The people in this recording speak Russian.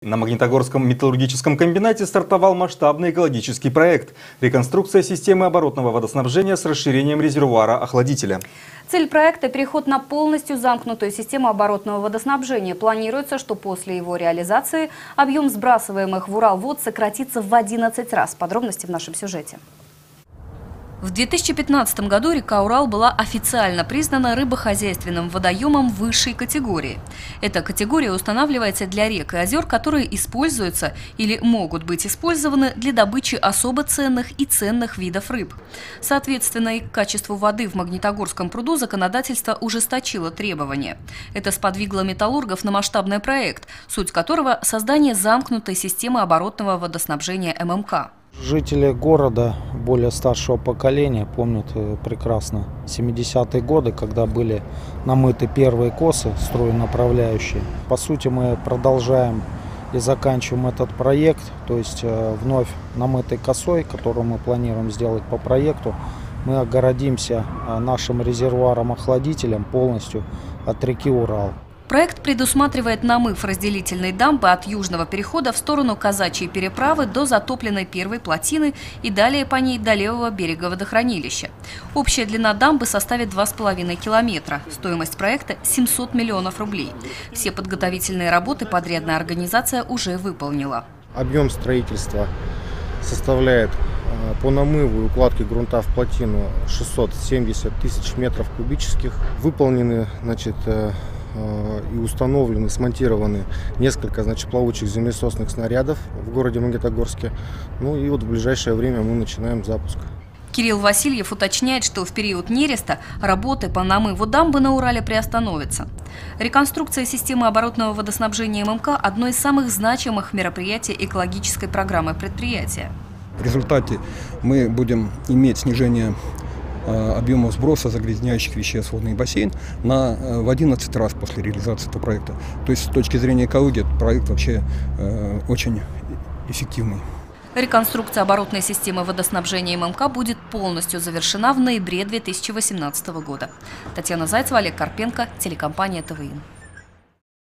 На Магнитогорском металлургическом комбинате стартовал масштабный экологический проект – реконструкция системы оборотного водоснабжения с расширением резервуара охладителя. Цель проекта – переход на полностью замкнутую систему оборотного водоснабжения. Планируется, что после его реализации объем сбрасываемых в Урал вод сократится в 11 раз. Подробности в нашем сюжете. В 2015 году река Урал была официально признана рыбохозяйственным водоемом высшей категории. Эта категория устанавливается для рек и озер, которые используются или могут быть использованы для добычи особо ценных и ценных видов рыб. Соответственно, и к качеству воды в Магнитогорском пруду законодательство ужесточило требования. Это сподвигло металлургов на масштабный проект, суть которого – создание замкнутой системы оборотного водоснабжения ММК. Жители города более старшего поколения помнят прекрасно 70-е годы, когда были намыты первые косы стройнаправляющие. По сути, мы продолжаем и заканчиваем этот проект, то есть вновь намытой косой, которую мы планируем сделать по проекту, мы огородимся нашим резервуаром-охладителем полностью от реки Урал. Проект предусматривает намыв разделительной дамбы от южного перехода в сторону Казачьей переправы до затопленной первой плотины и далее по ней до левого берега водохранилища. Общая длина дамбы составит 2,5 километра. Стоимость проекта – 700 миллионов рублей. Все подготовительные работы подрядная организация уже выполнила. Объем строительства составляет по намыву и укладке грунта в плотину 670 тысяч метров кубических. Выполнены, и установлены, смонтированы несколько плавучих землесосных снарядов в городе Магнитогорске. Ну и вот в ближайшее время мы начинаем запуск. Кирилл Васильев уточняет, что в период нереста работы по намыву дамбы на Урале приостановятся. Реконструкция системы оборотного водоснабжения ММК – одно из самых значимых мероприятий экологической программы предприятия. В результате мы будем иметь снижение объема сброса загрязняющих веществ в водный бассейн в 11 раз после реализации этого проекта. То есть с точки зрения экологии этот проект вообще очень эффективный. Реконструкция оборотной системы водоснабжения ММК будет полностью завершена в ноябре 2018 года. Татьяна Зайцева, Олег Карпенко, телекомпания ТВИ.